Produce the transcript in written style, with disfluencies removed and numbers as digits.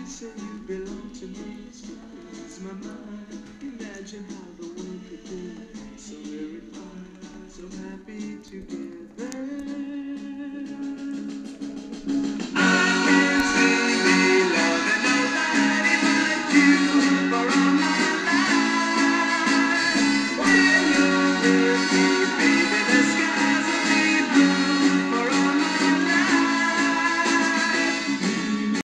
say you belong to me, squeeze my mind. Imagine how the world could be so very fine, so happy together.